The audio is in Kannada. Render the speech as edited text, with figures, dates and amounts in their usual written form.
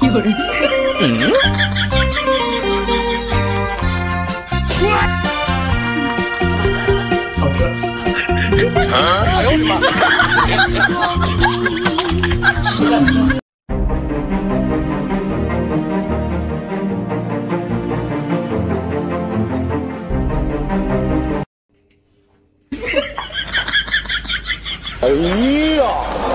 有人。 好吃。哎呦我的妈！哎呀！